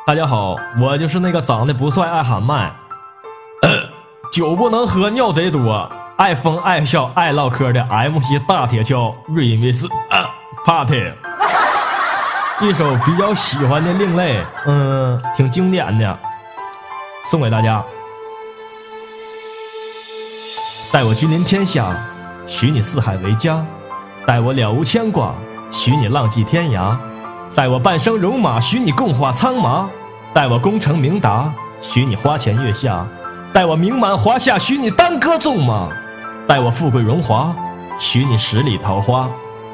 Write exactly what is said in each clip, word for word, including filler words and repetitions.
大家好，我就是那个长得不帅爱喊麦，呃、酒不能喝尿贼多，爱疯爱笑爱唠嗑的 M C 大铁锹瑞因维斯啊 Party， 一首比较喜欢的另类，嗯，挺经典的，送给大家。待我君临天下，许你四海为家；待我了无牵挂，许你浪迹天涯；待我半生戎马，许你共话苍马；待我功成名达，许你花前月下；待我名满华夏，许你当歌纵马；待我富贵荣华，许你十里桃花。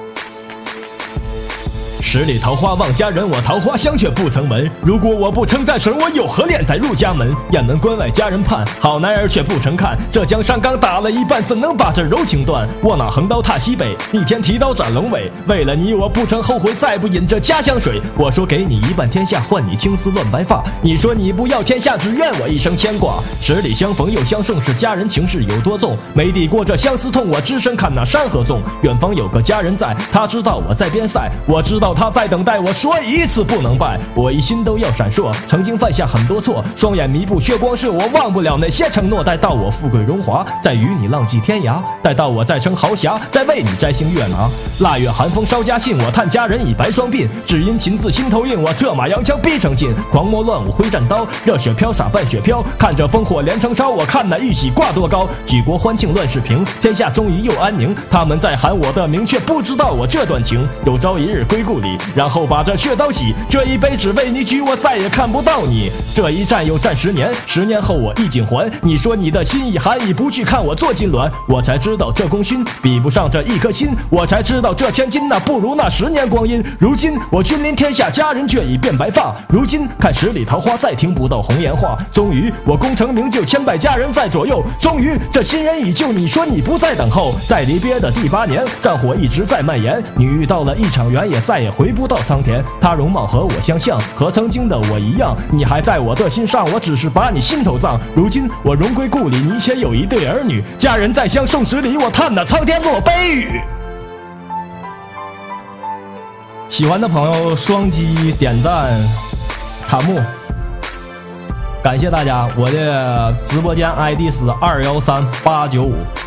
十里桃花望佳人，我桃花香却不曾闻。如果我不称战神，我有何脸再入家门？雁门关外佳人盼，好男儿却不曾看。这江山刚打了一半，怎能把这柔情断？卧哪横刀踏西北，逆天提刀斩龙尾。为了你，我不曾后悔，再不饮这家乡水。我说给你一半天下，换你青丝乱白发。你说你不要天下，只愿我一生牵挂。十里相逢又相送，是佳人情事有多重？没抵过这相思痛，我只身看那山河纵。远方有个佳人在，他知道我在边塞，我知道他在等待我，说一次不能败。我一心都要闪烁，曾经犯下很多错，双眼迷不血光是我忘不了那些承诺。待到我富贵荣华，再与你浪迹天涯；待到我再称豪侠，再为你摘星月拿。腊月寒风捎家信，我叹佳人已白双鬓。只因情字心头印，我策马扬枪逼成劲。狂魔乱舞挥战刀，热血飘洒半雪飘。看着烽火连城烧，我看那玉玺挂多高。举国欢庆乱世平，天下终于又安宁。他们在喊我的名，却不知道我这段情。有朝一日归故里，然后把这血刀洗，这一杯只为你举，我再也看不到你。这一战又战十年，十年后我衣锦还。你说你的心意寒意，不去看我做金銮。我才知道这功勋比不上这一颗心，我才知道这千金那不如那十年光阴。如今我君临天下，佳人却已变白发。如今看十里桃花，再听不到红颜话。终于我功成名就，千百佳人在左右。终于这新人已旧，你说你不再等候。在离别的第八年，战火一直在蔓延。你遇到了一场缘，也再也回不到苍田。她容貌和我相像，和曾经的我一样。你还在我的心上，我只是把你心头葬。如今我荣归故里，你且有一对儿女。佳人在乡送十里，我叹那苍天落悲雨。喜欢的朋友双击点赞弹幕，感谢大家。我的直播间 I D 是二幺三八九五。